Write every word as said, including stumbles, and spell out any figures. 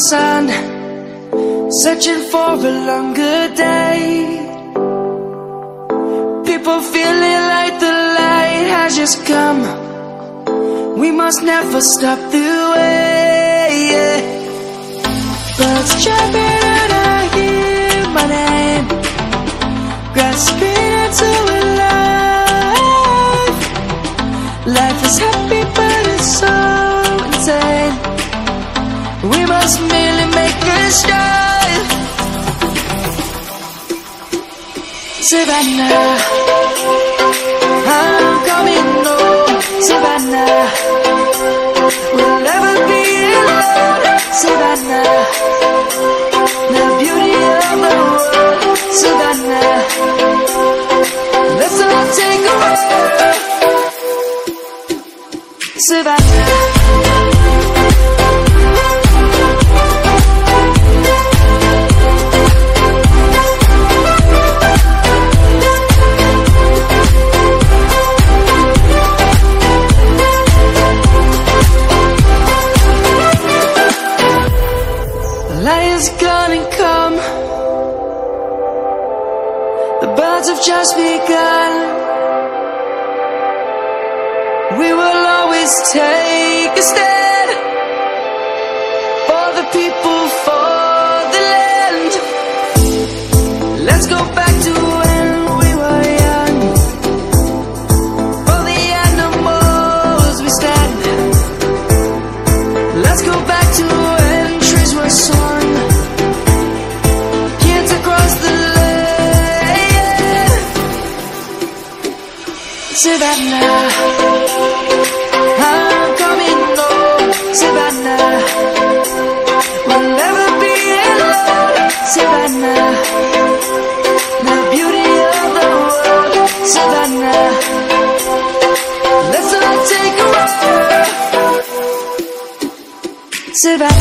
sun, searching for a longer day. People feeling like the light has just come. We must never stop the way, yeah. Birds jumping and I hear my name, grasping into a life. Life is happy but it's so insane. We must merely make a strive. Savannah, I'm coming home. Savannah, we'll never be alone. Savannah, the beauty of the world. Savannah, let's all take a ride. Savannah. Light is gonna come. The birds have just begun. We will always take a stand for the people, for the land. Let's go back to when we were young. For the animals we stand. Let's go back to when trees were sown. Savannah, I'm coming home. Savannah, we'll never be alone. Savannah, the beauty of the world. Savannah, let's all take a ride. Savannah.